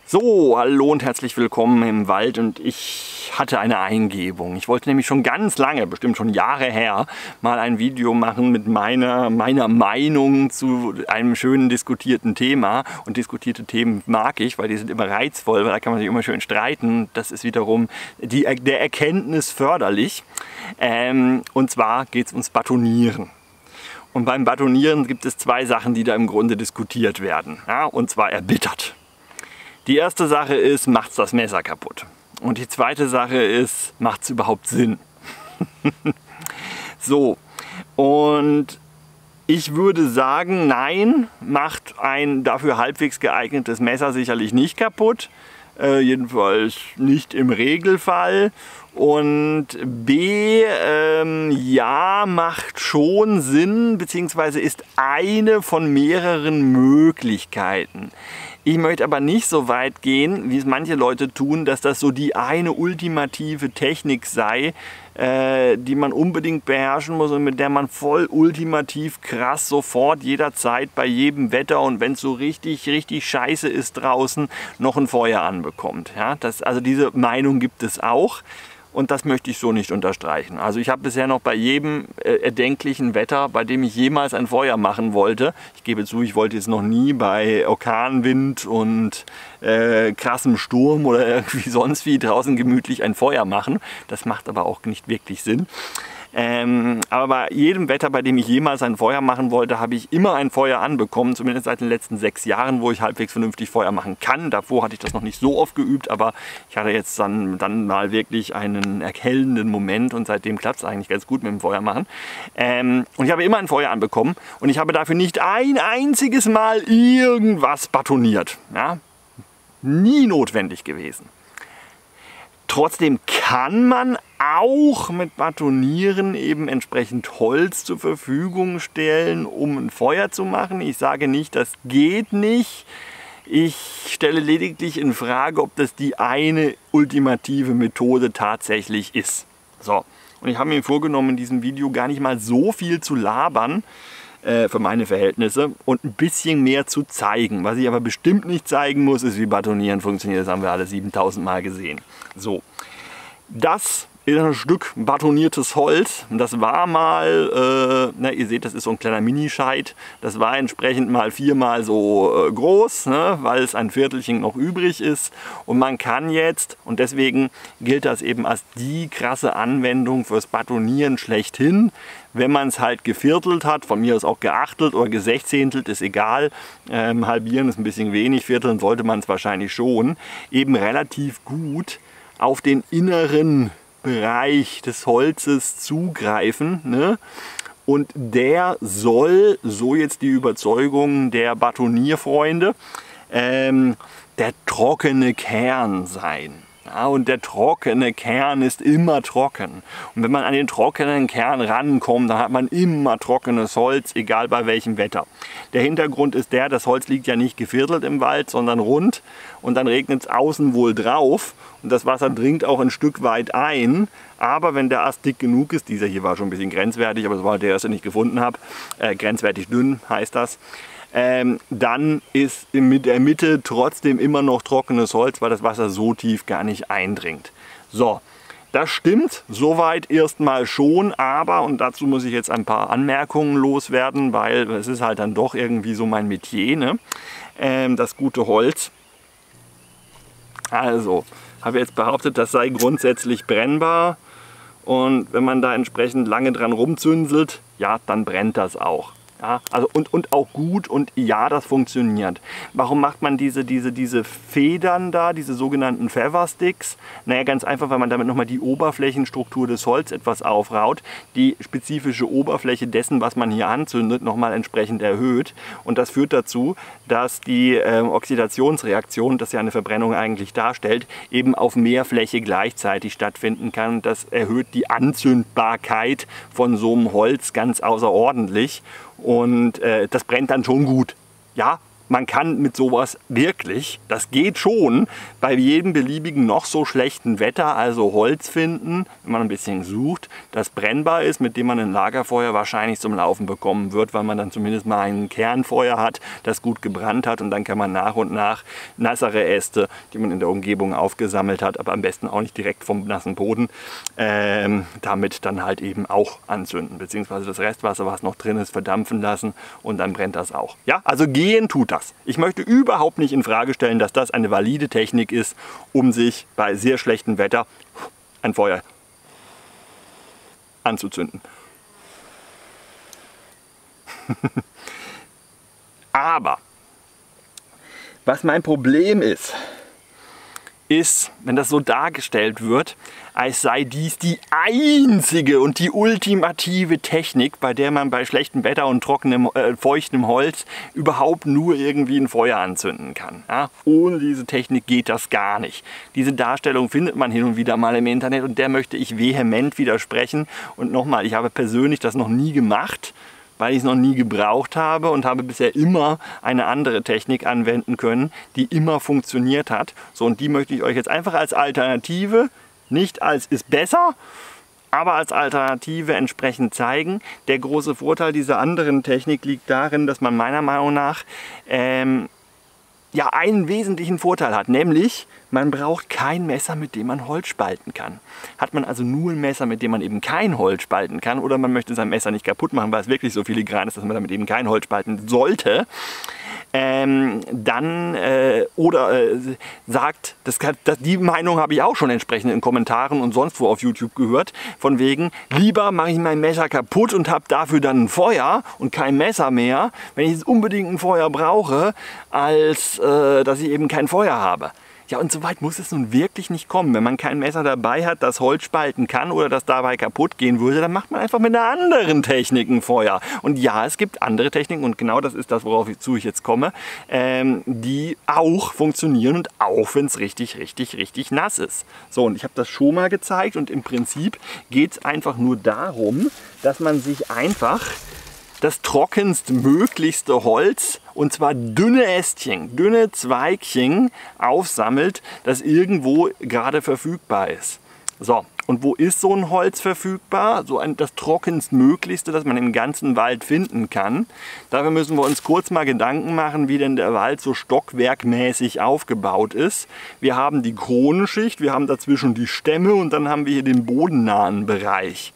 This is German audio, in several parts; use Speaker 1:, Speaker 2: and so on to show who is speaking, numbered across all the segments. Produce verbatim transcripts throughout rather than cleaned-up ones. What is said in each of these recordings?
Speaker 1: So, hallo und herzlich willkommen im Wald, und ich hatte eine Eingebung. Ich wollte nämlich schon ganz lange, bestimmt schon Jahre her, mal ein Video machen mit meiner, meiner Meinung zu einem schönen diskutierten Thema. Und diskutierte Themen mag ich, weil die sind immer reizvoll, weil da kann man sich immer schön streiten. Das ist wiederum die, der Erkenntnis förderlich. Ähm, und zwar geht es ums Batonieren. Und beim Batonieren gibt es zwei Sachen, die da im Grunde diskutiert werden. Ja, und zwar erbittert. Die erste Sache ist, macht's das Messer kaputt? Und die zweite Sache ist, macht's überhaupt Sinn? So, und ich würde sagen, nein, macht ein dafür halbwegs geeignetes Messer sicherlich nicht kaputt. Äh, jedenfalls nicht im Regelfall. Und B, ähm, ja, macht schon Sinn, beziehungsweise ist eine von mehreren Möglichkeiten. Ich möchte aber nicht so weit gehen, wie es manche Leute tun, dass das so die eine ultimative Technik sei, äh, die man unbedingt beherrschen muss und mit der man voll ultimativ krass sofort jederzeit bei jedem Wetter und wenn es so richtig, richtig scheiße ist draußen, noch ein Feuer anbekommt. Ja, das, also diese Meinung gibt es auch. Und das möchte ich so nicht unterstreichen. Also ich habe bisher noch bei jedem äh, erdenklichen Wetter, bei dem ich jemals ein Feuer machen wollte, ich gebe zu, ich wollte jetzt noch nie bei Orkanwind und äh, krassem Sturm oder irgendwie sonst wie draußen gemütlich ein Feuer machen. Das macht aber auch nicht wirklich Sinn. Ähm, aber bei jedem Wetter, bei dem ich jemals ein Feuer machen wollte, habe ich immer ein Feuer anbekommen, zumindest seit den letzten sechs Jahren, wo ich halbwegs vernünftig Feuer machen kann. Davor hatte ich das noch nicht so oft geübt, aber ich hatte jetzt dann, dann mal wirklich einen erhellenden Moment und seitdem klappt es eigentlich ganz gut mit dem Feuer machen. Ähm, und ich habe immer ein Feuer anbekommen und ich habe dafür nicht ein einziges Mal irgendwas batoniert. Ja? Nie notwendig gewesen. Trotzdem kann man auch mit Batonieren eben entsprechend Holz zur Verfügung stellen, um ein Feuer zu machen. Ich sage nicht, das geht nicht. Ich stelle lediglich in Frage, ob das die eine ultimative Methode tatsächlich ist. So, und ich habe mir vorgenommen, in diesem Video gar nicht mal so viel zu labern, für meine Verhältnisse, und ein bisschen mehr zu zeigen. Was ich aber bestimmt nicht zeigen muss, ist, wie Batonieren funktioniert. Das haben wir alle siebentausend Mal gesehen. So, das ist ein Stück batoniertes Holz. Das war mal, äh, na, ihr seht, das ist so ein kleiner Minischeit. Das war entsprechend mal viermal so äh, groß, ne, weil es ein Viertelchen noch übrig ist. Und man kann jetzt, und deswegen gilt das eben als die krasse Anwendung fürs Batonieren schlechthin, wenn man es halt geviertelt hat, von mir aus auch geachtelt oder gesechzehntelt, ist egal. Ähm, halbieren ist ein bisschen wenig, vierteln sollte man es wahrscheinlich schon. Eben relativ gut auf den inneren Bereich des Holzes zugreifen, ne? Und der soll, so jetzt die Überzeugung der Batonierfreunde, ähm, der trockene Kern sein. Ja, und der trockene Kern ist immer trocken. Und wenn man an den trockenen Kern rankommt, dann hat man immer trockenes Holz, egal bei welchem Wetter. Der Hintergrund ist der, das Holz liegt ja nicht geviertelt im Wald, sondern rund. Und dann regnet es außen wohl drauf. Und das Wasser dringt auch ein Stück weit ein. Aber wenn der Ast dick genug ist, dieser hier war schon ein bisschen grenzwertig, aber das war der, den ich gefunden habe, äh, grenzwertig dünn heißt das, Ähm, dann ist in der Mitte trotzdem immer noch trockenes Holz, weil das Wasser so tief gar nicht eindringt. So, das stimmt soweit erstmal schon, aber, und dazu muss ich jetzt ein paar Anmerkungen loswerden, weil es ist halt dann doch irgendwie so mein Metier, ne? ähm, das gute Holz. Also, habe jetzt behauptet, das sei grundsätzlich brennbar, und wenn man da entsprechend lange dran rumzünselt, ja, dann brennt das auch. Ja, also und, und auch gut, und ja, das funktioniert. Warum macht man diese, diese, diese Federn da, diese sogenannten Feather-Sticks? Naja, ganz einfach, weil man damit nochmal die Oberflächenstruktur des Holz etwas aufraut, die spezifische Oberfläche dessen, was man hier anzündet, nochmal entsprechend erhöht. Und das führt dazu, dass die äh, Oxidationsreaktion, das ja eine Verbrennung eigentlich darstellt, eben auf mehr Fläche gleichzeitig stattfinden kann. Das erhöht die Anzündbarkeit von so einem Holz ganz außerordentlich. Und äh, das brennt dann schon gut. Ja, man kann mit sowas wirklich, das geht schon, bei jedem beliebigen noch so schlechten Wetter, also Holz finden, wenn man ein bisschen sucht, das brennbar ist, mit dem man ein Lagerfeuer wahrscheinlich zum Laufen bekommen wird, weil man dann zumindest mal ein Kernfeuer hat, das gut gebrannt hat, und dann kann man nach und nach nassere Äste, die man in der Umgebung aufgesammelt hat, aber am besten auch nicht direkt vom nassen Boden, ähm, damit dann halt eben auch anzünden, beziehungsweise das Restwasser, was noch drin ist, verdampfen lassen, und dann brennt das auch. Ja, also gehen tut das. Ich möchte überhaupt nicht in Frage stellen, dass das eine valide Technik ist, um sich bei sehr schlechtem Wetter ein Feuer anzuzünden. Aber was mein Problem ist, ist, wenn das so dargestellt wird, als sei dies die einzige und die ultimative Technik, bei der man bei schlechtem Wetter und trockenem, äh, feuchtem Holz überhaupt nur irgendwie ein Feuer anzünden kann. Ja? Ohne diese Technik geht das gar nicht. Diese Darstellung findet man hin und wieder mal im Internet, und der möchte ich vehement widersprechen. Und nochmal, ich habe persönlich das noch nie gemacht, weil ich es noch nie gebraucht habe, und habe bisher immer eine andere Technik anwenden können, die immer funktioniert hat. So, und die möchte ich euch jetzt einfach als Alternative, nicht als ist besser, aber als Alternative entsprechend zeigen. Der große Vorteil dieser anderen Technik liegt darin, dass man meiner Meinung nach ähm, ja einen wesentlichen Vorteil hat, nämlich man braucht kein Messer, mit dem man Holz spalten kann. Hat man also nur ein Messer, mit dem man eben kein Holz spalten kann, oder man möchte sein Messer nicht kaputt machen, weil es wirklich so filigran ist, dass man damit eben kein Holz spalten sollte, ähm, dann äh, oder äh, sagt, das kann, das, die Meinung habe ich auch schon entsprechend in Kommentaren und sonst wo auf YouTube gehört, von wegen, lieber mache ich mein Messer kaputt und habe dafür dann ein Feuer und kein Messer mehr, wenn ich jetzt unbedingt ein Feuer brauche, als äh, dass ich eben kein Feuer habe. Ja, und so weit muss es nun wirklich nicht kommen. Wenn man kein Messer dabei hat, das Holz spalten kann oder das dabei kaputt gehen würde, dann macht man einfach mit einer anderen Technik ein Feuer. Und ja, es gibt andere Techniken, und genau das ist das, worauf ich, zu ich jetzt komme, ähm, die auch funktionieren, und auch wenn es richtig, richtig, richtig nass ist. So, und ich habe das schon mal gezeigt, und im Prinzip geht es einfach nur darum, dass man sich einfach das trockenstmöglichste Holz, und zwar dünne Ästchen, dünne Zweigchen aufsammelt, das irgendwo gerade verfügbar ist. So, und wo ist so ein Holz verfügbar? So ein, das trockenstmöglichste, das man im ganzen Wald finden kann. Dafür müssen wir uns kurz mal Gedanken machen, wie denn der Wald so stockwerkmäßig aufgebaut ist. Wir haben die Kronenschicht, wir haben dazwischen die Stämme, und dann haben wir hier den bodennahen Bereich.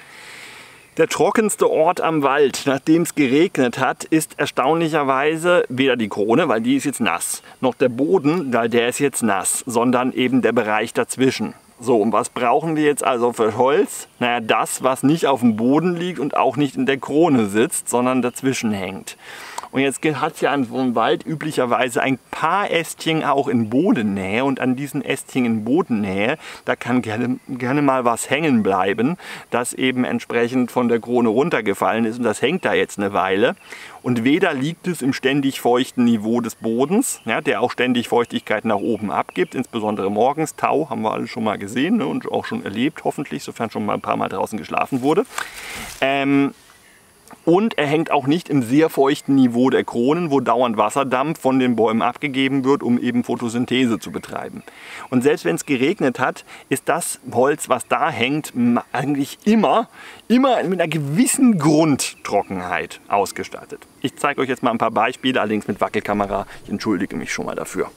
Speaker 1: Der trockenste Ort am Wald, nachdem es geregnet hat, ist erstaunlicherweise weder die Krone, weil die ist jetzt nass, noch der Boden, weil der ist jetzt nass, sondern eben der Bereich dazwischen. So, und was brauchen wir jetzt also für Holz? Naja, das, was nicht auf dem Boden liegt und auch nicht in der Krone sitzt, sondern dazwischen hängt. Und jetzt hat es ja in so einem Wald üblicherweise ein paar Ästchen auch in Bodennähe, und an diesen Ästchen in Bodennähe, da kann gerne, gerne mal was hängen bleiben, das eben entsprechend von der Krone runtergefallen ist, und das hängt da jetzt eine Weile. Und weder liegt es im ständig feuchten Niveau des Bodens, ja, der auch ständig Feuchtigkeit nach oben abgibt, insbesondere morgens, Tau haben wir alle schon mal gesehen, ne, und auch schon erlebt, hoffentlich, sofern schon mal ein paar Mal draußen geschlafen wurde. Ähm, Und er hängt auch nicht im sehr feuchten Niveau der Kronen, wo dauernd Wasserdampf von den Bäumen abgegeben wird, um eben Photosynthese zu betreiben. Und selbst wenn es geregnet hat, ist das Holz, was da hängt, eigentlich immer, immer mit einer gewissen Grundtrockenheit ausgestattet. Ich zeige euch jetzt mal ein paar Beispiele, allerdings mit Wackelkamera. Ich entschuldige mich schon mal dafür.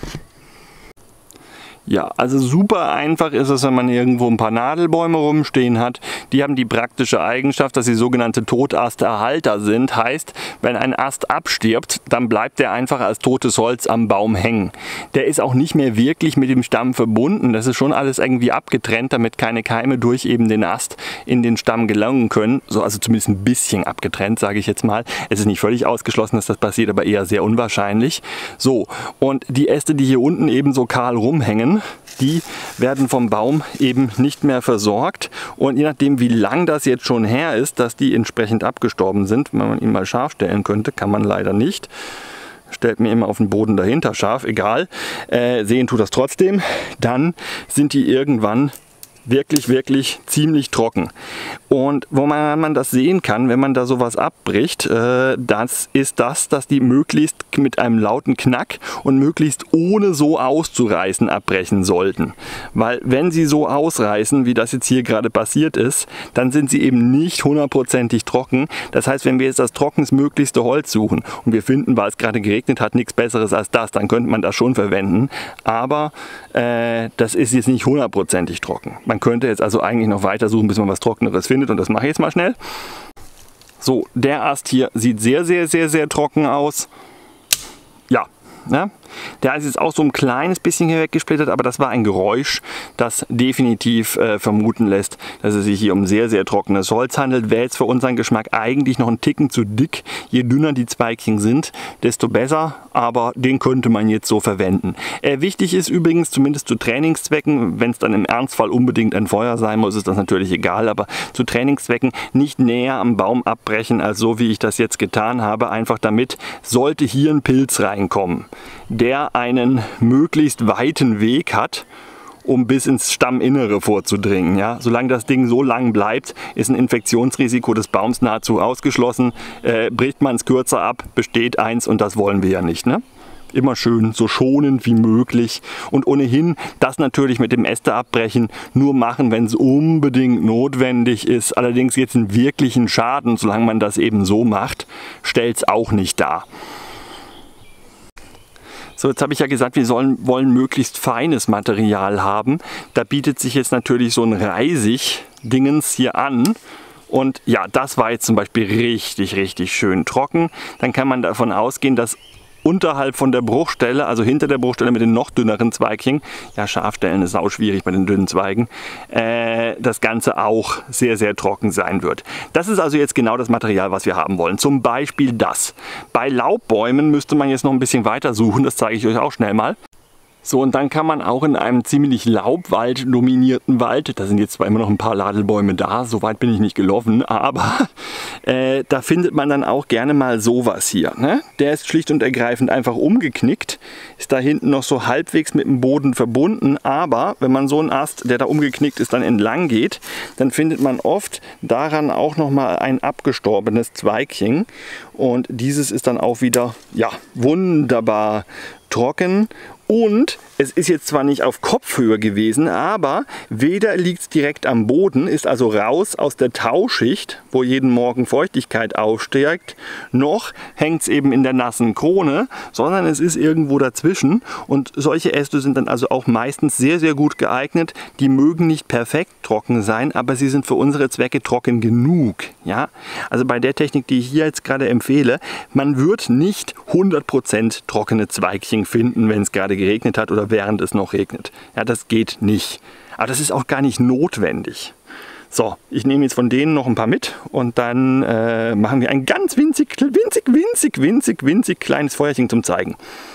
Speaker 1: Ja, also super einfach ist es, wenn man irgendwo ein paar Nadelbäume rumstehen hat. Die haben die praktische Eigenschaft, dass sie sogenannte Totasterhalter sind. Heißt, wenn ein Ast abstirbt, dann bleibt der einfach als totes Holz am Baum hängen. Der ist auch nicht mehr wirklich mit dem Stamm verbunden. Das ist schon alles irgendwie abgetrennt, damit keine Keime durch eben den Ast in den Stamm gelangen können. So, also zumindest ein bisschen abgetrennt, sage ich jetzt mal. Es ist nicht völlig ausgeschlossen, dass das passiert, aber eher sehr unwahrscheinlich. So, und die Äste, die hier unten eben so kahl rumhängen, die werden vom Baum eben nicht mehr versorgt, und je nachdem, wie lang das jetzt schon her ist, dass die entsprechend abgestorben sind, wenn man ihn mal scharf stellen könnte, kann man leider nicht. Stellt mir immer auf den Boden dahinter scharf, egal, äh, sehen tut das trotzdem, dann sind die irgendwann wirklich, wirklich ziemlich trocken. Und wo man, man das sehen kann, wenn man da sowas abbricht, äh, das ist das, dass die möglichst mit einem lauten Knack und möglichst ohne so auszureißen abbrechen sollten. Weil wenn sie so ausreißen, wie das jetzt hier gerade passiert ist, dann sind sie eben nicht hundertprozentig trocken. Das heißt, wenn wir jetzt das trockenstmöglichste Holz suchen und wir finden, weil es gerade geregnet hat, nichts Besseres als das, dann könnte man das schon verwenden. Aber äh, das ist jetzt nicht hundertprozentig trocken. Man könnte jetzt also eigentlich noch weiter suchen, bis man was Trockeneres findet, und das mache ich jetzt mal schnell. So, der Ast hier sieht sehr, sehr, sehr, sehr trocken aus. Ja, ne? Der ist jetzt auch so ein kleines bisschen hier weggesplittert, aber das war ein Geräusch, das definitiv äh, vermuten lässt, dass es sich hier um sehr, sehr trockenes Holz handelt. Wäre jetzt für unseren Geschmack eigentlich noch ein Ticken zu dick. Je dünner die Zweigchen sind, desto besser, aber den könnte man jetzt so verwenden. Äh, wichtig ist übrigens, zumindest zu Trainingszwecken, wenn es dann im Ernstfall unbedingt ein Feuer sein muss, ist das natürlich egal, aber zu Trainingszwecken nicht näher am Baum abbrechen, als so wie ich das jetzt getan habe, einfach damit, sollte hier ein Pilz reinkommen, der einen möglichst weiten Weg hat, um bis ins Stamminnere vorzudringen. Ja? Solange das Ding so lang bleibt, ist ein Infektionsrisiko des Baums nahezu ausgeschlossen. Äh, bricht man es kürzer ab, besteht eins, und das wollen wir ja nicht. Ne? Immer schön so schonend wie möglich, und ohnehin das natürlich mit dem Äste abbrechen nur machen, wenn es unbedingt notwendig ist. Allerdings jetzt einen wirklichen Schaden, solange man das eben so macht, stellt es auch nicht dar. So, jetzt habe ich ja gesagt, wir sollen, wollen möglichst feines Material haben. Da bietet sich jetzt natürlich so ein Reisig-Dingens hier an. Und ja, das war jetzt zum Beispiel richtig, richtig schön trocken. Dann kann man davon ausgehen, dass unterhalb von der Bruchstelle, also hinter der Bruchstelle mit den noch dünneren Zweigchen, ja, Scharfstellen ist auch schwierig bei den dünnen Zweigen, äh, das Ganze auch sehr, sehr trocken sein wird. Das ist also jetzt genau das Material, was wir haben wollen. Zum Beispiel das. Bei Laubbäumen müsste man jetzt noch ein bisschen weiter suchen, das zeige ich euch auch schnell mal. So, und dann kann man auch in einem ziemlich laubwald-dominierten Wald, da sind jetzt zwar immer noch ein paar Ladelbäume da, so weit bin ich nicht gelaufen, aber äh, da findet man dann auch gerne mal sowas hier. Ne? Der ist schlicht und ergreifend einfach umgeknickt, ist da hinten noch so halbwegs mit dem Boden verbunden, aber wenn man so einen Ast, der da umgeknickt ist, dann entlang geht, dann findet man oft daran auch noch mal ein abgestorbenes Zweigchen, und dieses ist dann auch wieder, ja, wunderbar trocken. Und es ist jetzt zwar nicht auf Kopfhöhe gewesen, aber weder liegt es direkt am Boden, ist also raus aus der Tauschicht, wo jeden Morgen Feuchtigkeit aufsteigt, noch hängt es eben in der nassen Krone, sondern es ist irgendwo dazwischen. Und solche Äste sind dann also auch meistens sehr, sehr gut geeignet. Die mögen nicht perfekt trocken sein, aber sie sind für unsere Zwecke trocken genug. Ja? Also bei der Technik, die ich hier jetzt gerade empfehle, man wird nicht hundert Prozent trockene Zweigchen finden, wenn es gerade geregnet hat oder während es noch regnet. Ja, das geht nicht. Aber das ist auch gar nicht notwendig. So, ich nehme jetzt von denen noch ein paar mit, und dann äh, machen wir ein ganz winzig, winzig, winzig, winzig, winzig kleines Feuerchen zum Zeigen.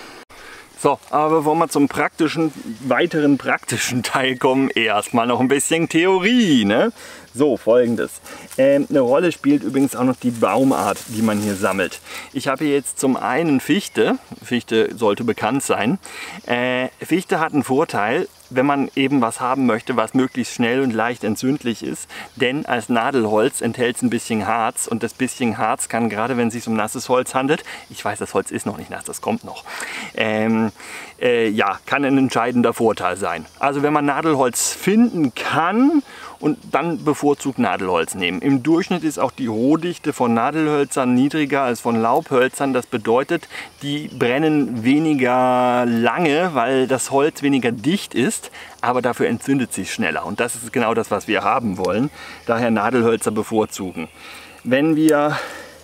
Speaker 1: So, aber bevor wir zum praktischen, weiteren praktischen Teil kommen, erstmal noch ein bisschen Theorie, ne? So, Folgendes. Ähm, eine Rolle spielt übrigens auch noch die Baumart, die man hier sammelt. Ich habe hier jetzt zum einen Fichte. Fichte sollte bekannt sein. Äh, Fichte hat einen Vorteil, wenn man eben was haben möchte, was möglichst schnell und leicht entzündlich ist. Denn als Nadelholz enthält es ein bisschen Harz, und das bisschen Harz kann, gerade wenn es sich um nasses Holz handelt, ich weiß, das Holz ist noch nicht nass, das kommt noch, ähm, äh, ja, kann ein entscheidender Vorteil sein. Also wenn man Nadelholz finden kann, und dann bevorzugt Nadelholz nehmen. Im Durchschnitt ist auch die Rohdichte von Nadelhölzern niedriger als von Laubhölzern. Das bedeutet, die brennen weniger lange, weil das Holz weniger dicht ist, aber dafür entzündet sich schneller. Und das ist genau das, was wir haben wollen. Daher Nadelhölzer bevorzugen. Wenn wir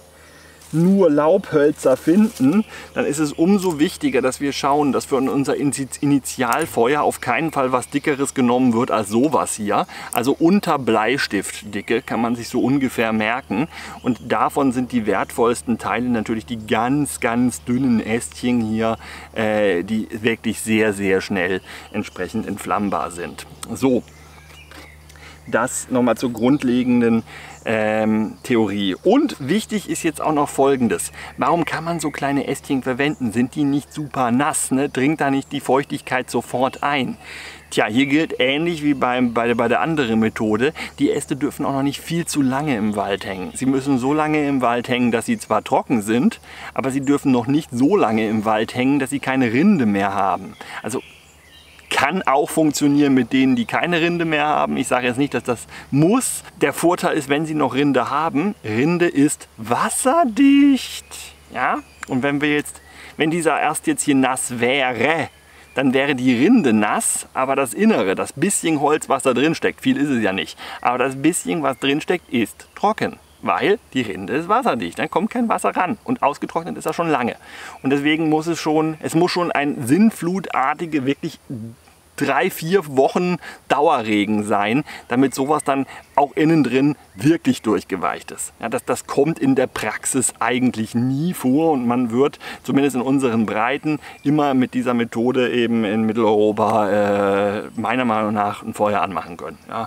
Speaker 1: nur Laubhölzer finden, dann ist es umso wichtiger, dass wir schauen, dass für unser Initialfeuer auf keinen Fall was Dickeres genommen wird als sowas hier. Also unter Bleistiftdicke kann man sich so ungefähr merken. Und davon sind die wertvollsten Teile natürlich die ganz, ganz dünnen Ästchen hier, äh, die wirklich sehr, sehr schnell entsprechend entflammbar sind. So. Das nochmal zur grundlegenden ähm, Theorie. Und wichtig ist jetzt auch noch Folgendes. Warum kann man so kleine Ästchen verwenden? Sind die nicht super nass? Ne? Dringt da nicht die Feuchtigkeit sofort ein? Tja, hier gilt ähnlich wie beim, bei, bei der anderen Methode, die Äste dürfen auch noch nicht viel zu lange im Wald hängen. Sie müssen so lange im Wald hängen, dass sie zwar trocken sind, aber sie dürfen noch nicht so lange im Wald hängen, dass sie keine Rinde mehr haben. Also kann auch funktionieren mit denen, die keine Rinde mehr haben. Ich sage jetzt nicht, dass das muss. Der Vorteil ist, wenn sie noch Rinde haben, Rinde ist wasserdicht. Ja? Und wenn wir jetzt, wenn dieser erst jetzt hier nass wäre, dann wäre die Rinde nass, aber das Innere, das bisschen Holz, was da drin steckt, viel ist es ja nicht, aber das bisschen, was drin steckt, ist trocken, weil die Rinde ist wasserdicht, dann kommt kein Wasser ran und ausgetrocknet ist er schon lange. Und deswegen muss es schon, es muss schon ein sinnflutartige, wirklich drei, vier Wochen Dauerregen sein, damit sowas dann auch innen drin wirklich durchgeweicht ist. Ja, das, das kommt in der Praxis eigentlich nie vor und man wird zumindest in unseren Breiten immer mit dieser Methode eben in Mitteleuropa äh, meiner Meinung nach ein Feuer anmachen können. Ja.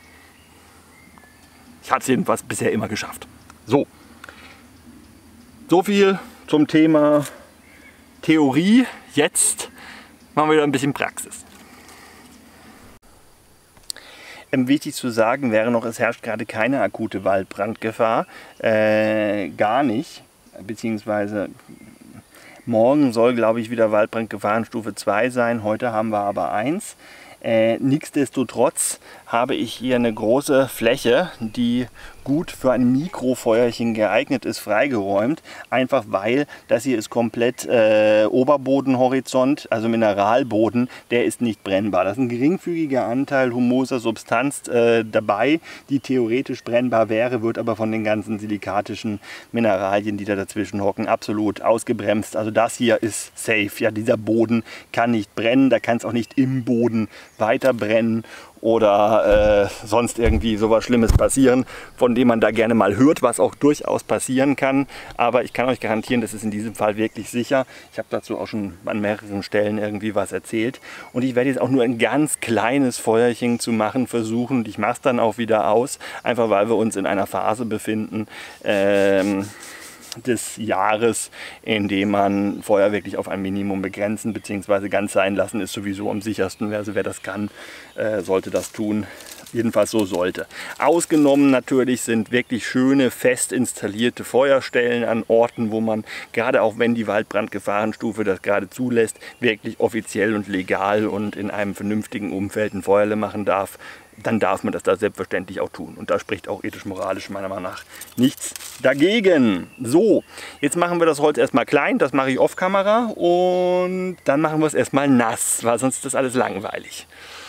Speaker 1: Ich hatte es jedenfalls bisher immer geschafft. So, so viel zum Thema Theorie. Jetzt machen wir wieder ein bisschen Praxis. Ähm, wichtig zu sagen wäre noch, es herrscht gerade keine akute Waldbrandgefahr, äh, gar nicht, beziehungsweise morgen soll, glaube ich, wieder Waldbrandgefahrenstufe zwei sein, heute haben wir aber eins. Äh, nichtsdestotrotz habe ich hier eine große Fläche, die gut für ein Mikrofeuerchen geeignet ist, freigeräumt. Einfach weil das hier ist komplett äh, Oberbodenhorizont, also Mineralboden, der ist nicht brennbar. Da ist ein geringfügiger Anteil humoser Substanz äh, dabei, die theoretisch brennbar wäre, wird aber von den ganzen silikatischen Mineralien, die da dazwischen hocken, absolut ausgebremst. Also das hier ist safe. Ja, dieser Boden kann nicht brennen, da kann es auch nicht im Boden weiter brennen oder äh, sonst irgendwie sowas Schlimmes passieren, von dem man da gerne mal hört, was auch durchaus passieren kann. Aber ich kann euch garantieren, das ist in diesem Fall wirklich sicher. Ich habe dazu auch schon an mehreren Stellen irgendwie was erzählt. Und ich werde jetzt auch nur ein ganz kleines Feuerchen zu machen versuchen. Und ich mache es dann auch wieder aus, einfach weil wir uns in einer Phase befinden, ähm, des Jahres, in dem man Feuer wirklich auf ein Minimum begrenzen bzw. ganz sein lassen, ist sowieso am sichersten. Also wer das kann, äh, sollte das tun. Jedenfalls so sollte. Ausgenommen natürlich sind wirklich schöne, fest installierte Feuerstellen an Orten, wo man, gerade auch wenn die Waldbrandgefahrenstufe das gerade zulässt, wirklich offiziell und legal und in einem vernünftigen Umfeld ein Feuerle machen darf. Dann darf man das da selbstverständlich auch tun. Und da spricht auch ethisch-moralisch meiner Meinung nach nichts dagegen. So, jetzt machen wir das Holz erstmal klein, das mache ich off-Kamera und dann machen wir es erstmal nass, weil sonst ist das alles langweilig.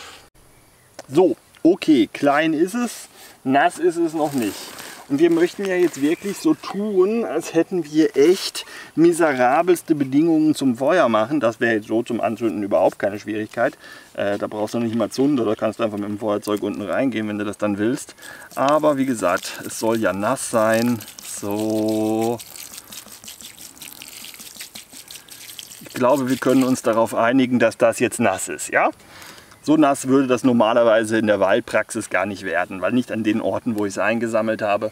Speaker 1: So, okay, klein ist es, nass ist es noch nicht. Und wir möchten ja jetzt wirklich so tun, als hätten wir echt miserabelste Bedingungen zum Feuer machen. Das wäre jetzt so zum Anzünden überhaupt keine Schwierigkeit. Äh, da brauchst du nicht mal Zunder, da kannst du einfach mit dem Feuerzeug unten reingehen, wenn du das dann willst. Aber wie gesagt, es soll ja nass sein. So. Ich glaube, wir können uns darauf einigen, dass das jetzt nass ist, ja? So nass würde das normalerweise in der Waldpraxis gar nicht werden, weil nicht an den Orten, wo ich es eingesammelt habe,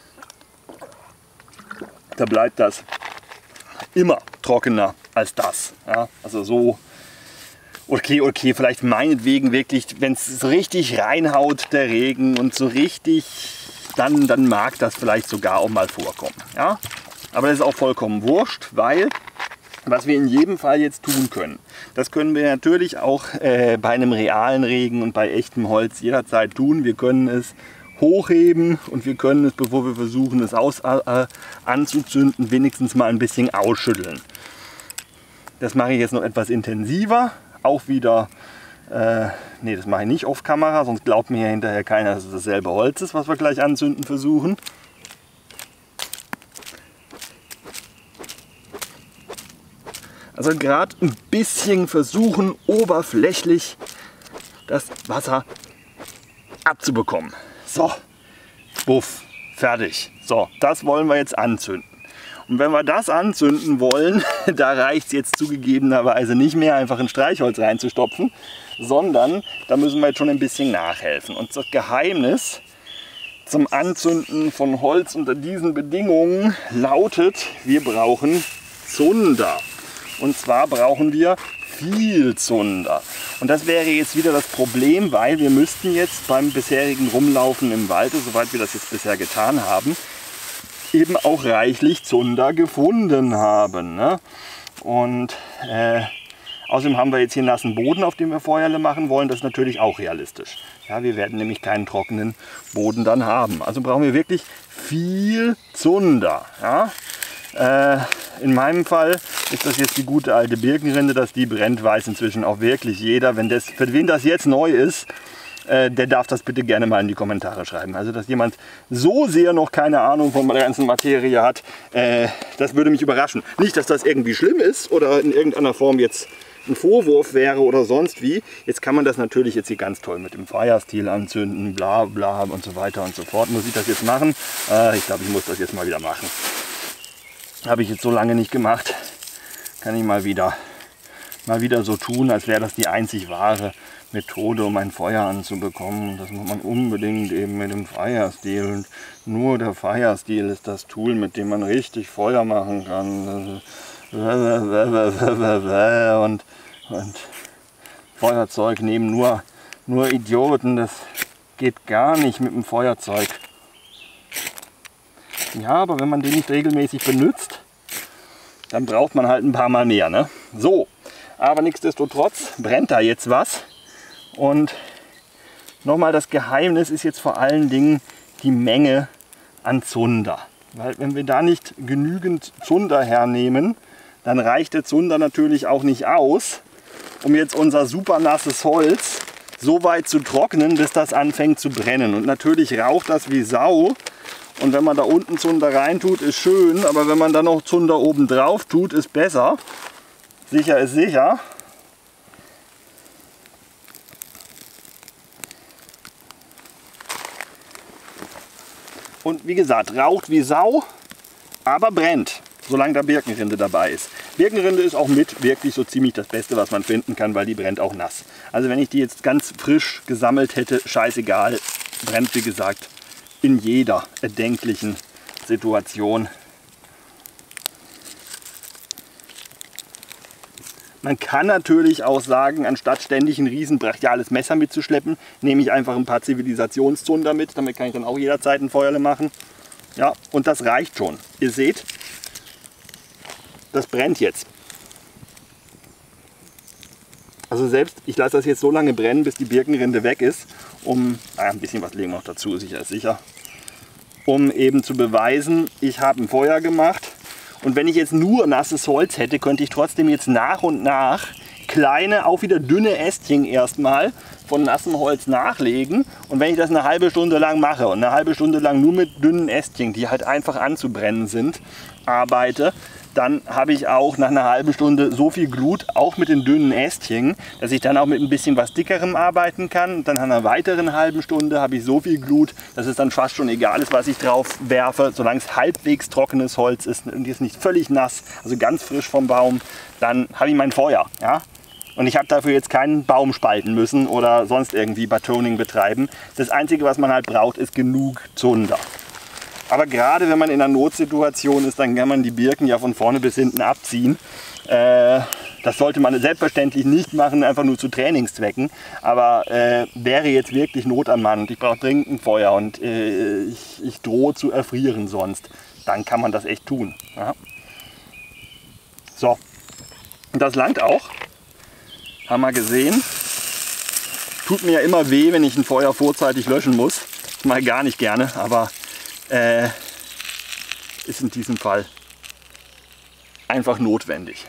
Speaker 1: da bleibt das immer trockener als das. Ja, also so, okay, okay, vielleicht meinetwegen wirklich, wenn es richtig reinhaut, der Regen und so richtig, dann, dann mag das vielleicht sogar auch mal vorkommen. Ja? Aber das ist auch vollkommen wurscht, weil was wir in jedem Fall jetzt tun können, das können wir natürlich auch äh, bei einem realen Regen und bei echtem Holz jederzeit tun. Wir können es hochheben und wir können es, bevor wir versuchen es aus, äh, anzuzünden, wenigstens mal ein bisschen ausschütteln. Das mache ich jetzt noch etwas intensiver, auch wieder, äh, nee, das mache ich nicht auf Kamera, sonst glaubt mir hinterher keiner, dass es dasselbe Holz ist, was wir gleich anzünden versuchen. Also gerade ein bisschen versuchen, oberflächlich das Wasser abzubekommen. So, buff, fertig. So, das wollen wir jetzt anzünden. Und wenn wir das anzünden wollen, da reicht es jetzt zugegebenerweise nicht mehr, einfach ein Streichholz reinzustopfen, sondern da müssen wir jetzt schon ein bisschen nachhelfen. Und das Geheimnis zum Anzünden von Holz unter diesen Bedingungen lautet, wir brauchen Zunder. Und zwar brauchen wir viel Zunder. Und das wäre jetzt wieder das Problem, weil wir müssten jetzt beim bisherigen Rumlaufen im Walde, soweit wir das jetzt bisher getan haben, eben auch reichlich Zunder gefunden haben. Ne? Und äh, außerdem haben wir jetzt hier nassen Boden, auf dem wir Feuerle machen wollen. Das ist natürlich auch realistisch. Ja, wir werden nämlich keinen trockenen Boden dann haben. Also brauchen wir wirklich viel Zunder. Ja? Äh, in meinem Fall ist das jetzt die gute alte Birkenrinde, dass die brennt, weiß inzwischen auch wirklich jeder. Wenn das, für wen das jetzt neu ist, äh, der darf das bitte gerne mal in die Kommentare schreiben. Also dass jemand so sehr noch keine Ahnung von der ganzen Materie hat, äh, das würde mich überraschen. Nicht, dass das irgendwie schlimm ist oder in irgendeiner Form jetzt ein Vorwurf wäre oder sonst wie. Jetzt kann man das natürlich jetzt hier ganz toll mit dem Feuerstil anzünden, bla bla und so weiter und so fort. Muss ich das jetzt machen? Äh, ich glaube, ich muss das jetzt mal wieder machen. Habe ich jetzt so lange nicht gemacht. Kann ich mal wieder, mal wieder so tun, als wäre das die einzig wahre Methode, um ein Feuer anzubekommen. Und das muss man unbedingt eben mit dem Feuerstil. Und nur der Feuerstil ist das Tool, mit dem man richtig Feuer machen kann. Und, und Feuerzeug nehmen nur, nur Idioten. Das geht gar nicht mit dem Feuerzeug. Ja, aber wenn man den nicht regelmäßig benutzt, dann braucht man halt ein paar Mal mehr. Ne? So, aber nichtsdestotrotz brennt da jetzt was. Und nochmal, das Geheimnis ist jetzt vor allen Dingen die Menge an Zunder. Weil wenn wir da nicht genügend Zunder hernehmen, dann reicht der Zunder natürlich auch nicht aus, um jetzt unser super nasses Holz so weit zu trocknen, bis das anfängt zu brennen. Und natürlich raucht das wie Sau. Und wenn man da unten Zunder rein tut, ist schön, aber wenn man dann noch Zunder oben drauf tut, ist besser. Sicher ist sicher. Und wie gesagt, raucht wie Sau, aber brennt, solange da Birkenrinde dabei ist. Birkenrinde ist auch mit wirklich so ziemlich das Beste, was man finden kann, weil die brennt auch nass. Also wenn ich die jetzt ganz frisch gesammelt hätte, scheißegal, brennt wie gesagt in jeder erdenklichen Situation. Man kann natürlich auch sagen, anstatt ständig ein riesen brachiales Messer mitzuschleppen, nehme ich einfach ein paar Zivilisationszunder mit. Damit kann ich dann auch jederzeit ein Feuerle machen. Ja, und das reicht schon. Ihr seht, das brennt jetzt. Also selbst, ich lasse das jetzt so lange brennen, bis die Birkenrinde weg ist, um, ah, ein bisschen was legen wir noch dazu, sicher ist sicher, um eben zu beweisen, ich habe ein Feuer gemacht. Und wenn ich jetzt nur nasses Holz hätte, könnte ich trotzdem jetzt nach und nach kleine, auch wieder dünne Ästchen erstmal von nassem Holz nachlegen. Und wenn ich das eine halbe Stunde lang mache und eine halbe Stunde lang nur mit dünnen Ästchen, die halt einfach anzubrennen sind, arbeite, dann habe ich auch nach einer halben Stunde so viel Glut, auch mit den dünnen Ästchen, dass ich dann auch mit ein bisschen was dickerem arbeiten kann. Und dann nach einer weiteren halben Stunde habe ich so viel Glut, dass es dann fast schon egal ist, was ich drauf werfe. Solange es halbwegs trockenes Holz ist und ist nicht völlig nass, also ganz frisch vom Baum, dann habe ich mein Feuer. Ja? Und ich habe dafür jetzt keinen Baum spalten müssen oder sonst irgendwie Batoning betreiben. Das Einzige, was man halt braucht, ist genug Zunder. Aber gerade wenn man in einer Notsituation ist, dann kann man die Birken ja von vorne bis hinten abziehen. Äh, das sollte man selbstverständlich nicht machen, einfach nur zu Trainingszwecken. Aber äh, wäre jetzt wirklich Not am Mann und ich brauche dringend ein Feuer und äh, ich, ich drohe zu erfrieren sonst, dann kann man das echt tun. Ja. So, und das langt auch. Haben wir gesehen. Tut mir ja immer weh, wenn ich ein Feuer vorzeitig löschen muss. Mal gar nicht gerne, aber Äh, ist in diesem Fall einfach notwendig.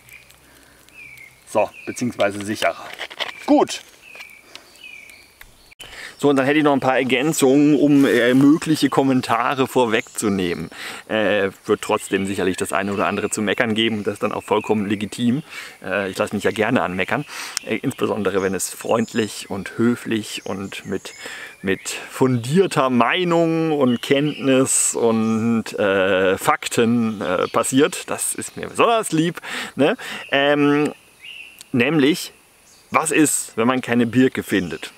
Speaker 1: So, beziehungsweise sicherer. Gut. So, und dann hätte ich noch ein paar Ergänzungen, um äh, mögliche Kommentare vorwegzunehmen. Äh, wird trotzdem sicherlich das eine oder andere zu meckern geben. Das ist dann auch vollkommen legitim. Äh, ich lasse mich ja gerne anmeckern. Äh, insbesondere, wenn es freundlich und höflich und mit, mit fundierter Meinung und Kenntnis und äh, Fakten äh, passiert. Das ist mir besonders lieb. Ne? Ähm, nämlich, was ist, wenn man keine Birke findet?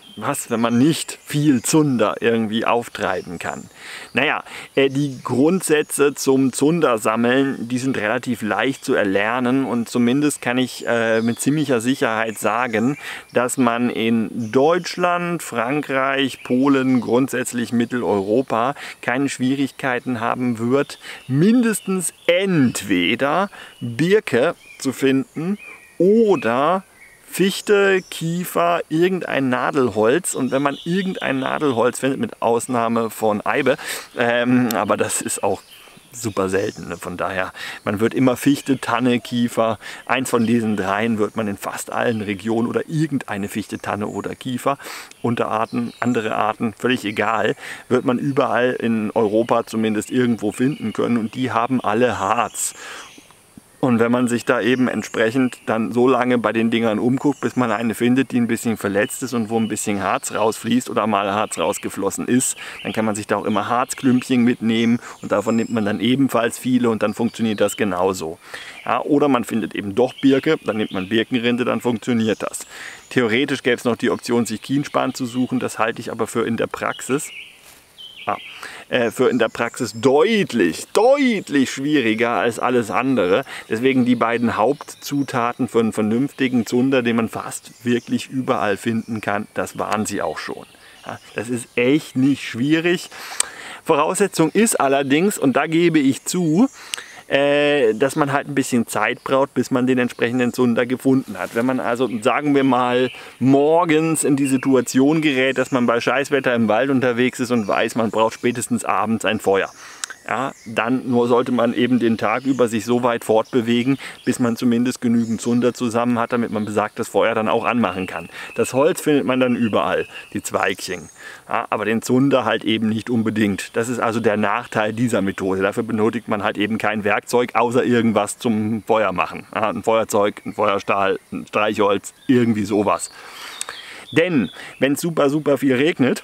Speaker 1: was, wenn man nicht viel Zunder irgendwie auftreiben kann? Naja, äh, die Grundsätze zum Zundersammeln, die sind relativ leicht zu erlernen und zumindest kann ich äh, mit ziemlicher Sicherheit sagen, dass man in Deutschland, Frankreich, Polen, grundsätzlich Mitteleuropa keine Schwierigkeiten haben wird, mindestens entweder Birke zu finden oder Fichte, Kiefer, irgendein Nadelholz, und wenn man irgendein Nadelholz findet, mit Ausnahme von Eibe, ähm, aber das ist auch super selten, ne? Von daher, man wird immer Fichte, Tanne, Kiefer, eins von diesen dreien wird man in fast allen Regionen oder irgendeine Fichte, Tanne oder Kiefer, Unterarten, andere Arten, völlig egal, wird man überall in Europa zumindest irgendwo finden können, und die haben alle Harz. Und wenn man sich da eben entsprechend dann so lange bei den Dingern umguckt, bis man eine findet, die ein bisschen verletzt ist und wo ein bisschen Harz rausfließt oder mal Harz rausgeflossen ist, dann kann man sich da auch immer Harzklümpchen mitnehmen, und davon nimmt man dann ebenfalls viele, und dann funktioniert das genauso. Ja, oder man findet eben doch Birke, dann nimmt man Birkenrinde, dann funktioniert das. Theoretisch gäbe es noch die Option, sich Kienspan zu suchen, das halte ich aber für in der Praxis. Ah, äh, für in der Praxis deutlich, deutlich schwieriger als alles andere. Deswegen die beiden Hauptzutaten für einen vernünftigen Zunder, den man fast wirklich überall finden kann, das waren sie auch schon. Ja, das ist echt nicht schwierig. Voraussetzung ist allerdings, und da gebe ich zu, Äh, dass man halt ein bisschen Zeit braucht, bis man den entsprechenden Zunder gefunden hat. Wenn man also, sagen wir mal, morgens in die Situation gerät, dass man bei Scheißwetter im Wald unterwegs ist und weiß, man braucht spätestens abends ein Feuer. Ja, dann nur sollte man eben den Tag über sich so weit fortbewegen, bis man zumindest genügend Zunder zusammen hat, damit man besagtes Feuer dann auch anmachen kann. Das Holz findet man dann überall, die Zweigchen. Ja, aber den Zunder halt eben nicht unbedingt. Das ist also der Nachteil dieser Methode. Dafür benötigt man halt eben kein Werkzeug, außer irgendwas zum Feuer machen. Ja, ein Feuerzeug, ein Feuerstahl, ein Streichholz, irgendwie sowas. Denn wenn es super, super viel regnet,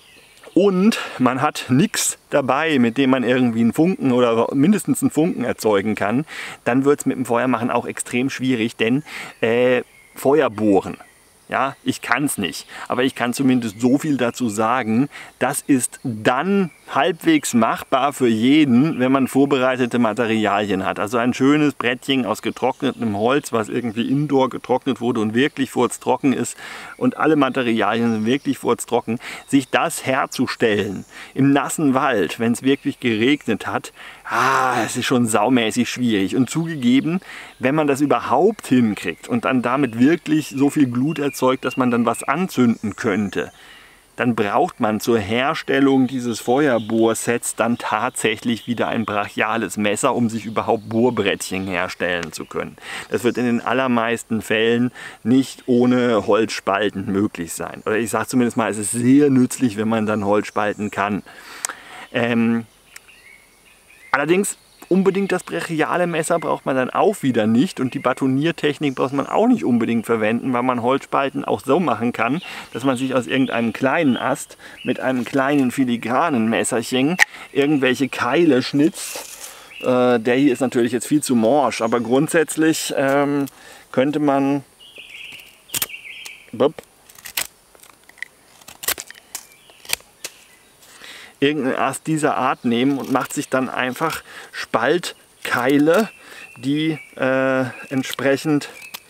Speaker 1: und man hat nichts dabei, mit dem man irgendwie einen Funken oder mindestens einen Funken erzeugen kann, dann wird es mit dem Feuermachen auch extrem schwierig, denn äh, Feuer bohren, ja, ich kann es nicht, aber ich kann zumindest so viel dazu sagen, das ist dann halbwegs machbar für jeden, wenn man vorbereitete Materialien hat. Also ein schönes Brettchen aus getrocknetem Holz, was irgendwie indoor getrocknet wurde und wirklich furztrocken ist, und alle Materialien sind wirklich furztrocken. Sich das herzustellen im nassen Wald, wenn es wirklich geregnet hat, ah, es ist schon saumäßig schwierig. Und zugegeben, wenn man das überhaupt hinkriegt und dann damit wirklich so viel Glut erzeugt, dass man dann was anzünden könnte, dann braucht man zur Herstellung dieses Feuerbohrsets dann tatsächlich wieder ein brachiales Messer, um sich überhaupt Bohrbrettchen herstellen zu können. Das wird in den allermeisten Fällen nicht ohne Holzspalten möglich sein. Oder ich sage zumindest mal, es ist sehr nützlich, wenn man dann Holzspalten kann. Ähm, allerdings unbedingt das brachiale Messer braucht man dann auch wieder nicht, und die Batoniertechnik braucht man auch nicht unbedingt verwenden, weil man Holzspalten auch so machen kann, dass man sich aus irgendeinem kleinen Ast mit einem kleinen filigranen Messerchen irgendwelche Keile schnitzt. Äh, der hier ist natürlich jetzt viel zu morsch, aber grundsätzlich ähm, könnte man bup, irgendeinen Ast dieser Art nehmen und macht sich dann einfach Spaltkeile, die äh, entsprechend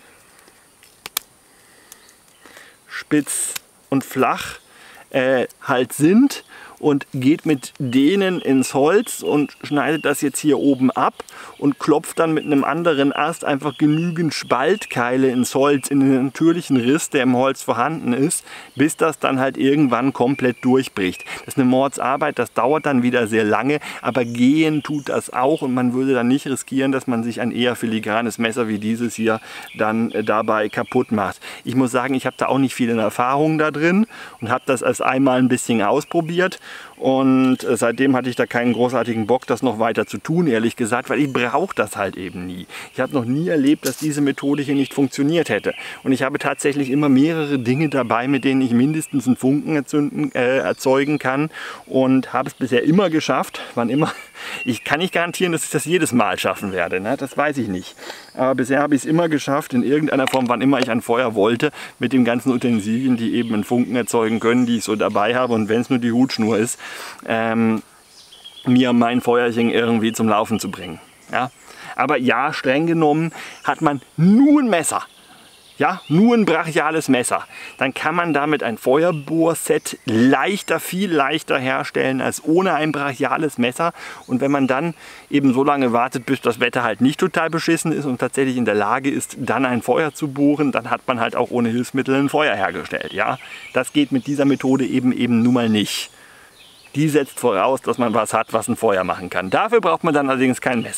Speaker 1: spitz und flach äh, halt sind, und geht mit denen ins Holz und schneidet das jetzt hier oben ab und klopft dann mit einem anderen Ast einfach genügend Spaltkeile ins Holz, in den natürlichen Riss, der im Holz vorhanden ist, bis das dann halt irgendwann komplett durchbricht. Das ist eine Mordsarbeit, das dauert dann wieder sehr lange, aber gehen tut das auch, und man würde dann nicht riskieren, dass man sich ein eher filigranes Messer wie dieses hier dann äh, dabei kaputt macht. Ich muss sagen, ich habe da auch nicht viel Erfahrung da drin und habe das erst einmal ein bisschen ausprobiert. Und äh, seitdem hatte ich da keinen großartigen Bock, das noch weiter zu tun, ehrlich gesagt, weil ich brauche das halt eben nie. Ich habe noch nie erlebt, dass diese Methode hier nicht funktioniert hätte. Und ich habe tatsächlich immer mehrere Dinge dabei, mit denen ich mindestens einen Funken erzünden, äh, erzeugen kann. Und habe es bisher immer geschafft, wann immer. Ich kann nicht garantieren, dass ich das jedes Mal schaffen werde, ne? Das weiß ich nicht. Aber bisher habe ich es immer geschafft, in irgendeiner Form, wann immer ich ein Feuer wollte, mit den ganzen Utensilien, die eben einen Funken erzeugen können, die ich so dabei habe. Und wenn es nur die Hutschnur ist, ähm, mir mein Feuerchen irgendwie zum Laufen zu bringen. Ja? Aber ja, streng genommen hat man nur ein Messer. Ja, nur ein brachiales Messer. Dann kann man damit ein Feuerbohrset leichter, viel leichter herstellen als ohne ein brachiales Messer. Und wenn man dann eben so lange wartet, bis das Wetter halt nicht total beschissen ist und tatsächlich in der Lage ist, dann ein Feuer zu bohren, dann hat man halt auch ohne Hilfsmittel ein Feuer hergestellt. Ja, das geht mit dieser Methode eben eben nun mal nicht. Die setzt voraus, dass man was hat, was ein Feuer machen kann. Dafür braucht man dann allerdings kein Messer.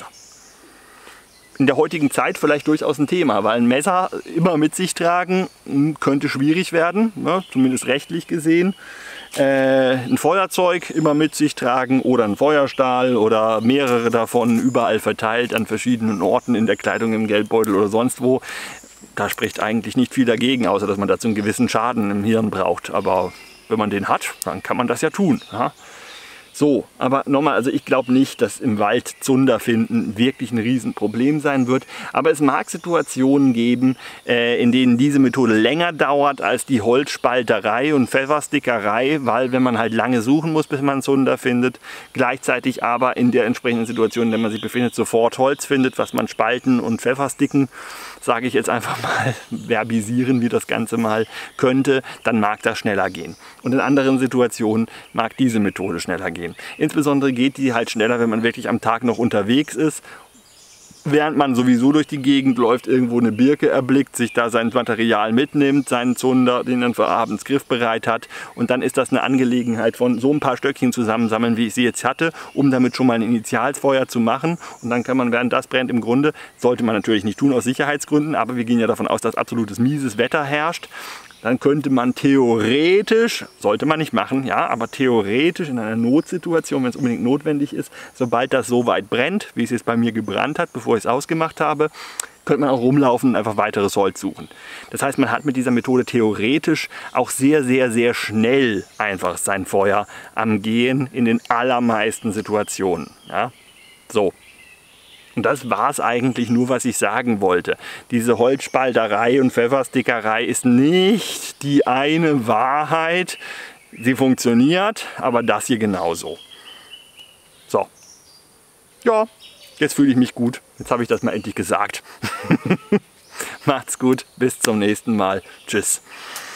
Speaker 1: In der heutigen Zeit vielleicht durchaus ein Thema, weil ein Messer immer mit sich tragen könnte schwierig werden, ne, zumindest rechtlich gesehen. Äh, ein Feuerzeug immer mit sich tragen oder ein Feuerstahl oder mehrere davon überall verteilt an verschiedenen Orten in der Kleidung, im Geldbeutel oder sonst wo. Da spricht eigentlich nicht viel dagegen, außer dass man dazu einen gewissen Schaden im Hirn braucht. Aber wenn man den hat, dann kann man das ja tun. Ja? So, aber nochmal, also ich glaube nicht, dass im Wald Zunder finden wirklich ein Riesenproblem sein wird. Aber es mag Situationen geben, äh, in denen diese Methode länger dauert als die Holzspalterei und Pfefferstickerei, weil wenn man halt lange suchen muss, bis man Zunder findet, gleichzeitig aber in der entsprechenden Situation, in der man sich befindet, sofort Holz findet, was man spalten und Pfeffersticken, sage ich jetzt einfach mal, verbisieren, wie das Ganze mal könnte, dann mag das schneller gehen. Und in anderen Situationen mag diese Methode schneller gehen. Insbesondere geht die halt schneller, wenn man wirklich am Tag noch unterwegs ist, während man sowieso durch die Gegend läuft, irgendwo eine Birke erblickt, sich da sein Material mitnimmt, seinen Zunder, den dann für abends griffbereit hat. Und dann ist das eine Angelegenheit von so ein paar Stöckchen zusammensammeln, wie ich sie jetzt hatte, um damit schon mal ein Initialfeuer zu machen. Und dann kann man, während das brennt, im Grunde, sollte man natürlich nicht tun aus Sicherheitsgründen, aber wir gehen ja davon aus, dass absolutes mieses Wetter herrscht. Dann könnte man theoretisch, sollte man nicht machen, ja, aber theoretisch in einer Notsituation, wenn es unbedingt notwendig ist, sobald das so weit brennt, wie es jetzt bei mir gebrannt hat, bevor ich es ausgemacht habe, könnte man auch rumlaufen und einfach weiteres Holz suchen. Das heißt, man hat mit dieser Methode theoretisch auch sehr, sehr, sehr schnell einfach sein Feuer am Gehen in den allermeisten Situationen. Ja? So. Und das war es eigentlich nur, was ich sagen wollte. Diese Holzspalterei und Pfefferstickerei ist nicht die eine Wahrheit. Sie funktioniert, aber das hier genauso. So. Ja, jetzt fühle ich mich gut. Jetzt habe ich das mal endlich gesagt. Macht's gut, bis zum nächsten Mal. Tschüss.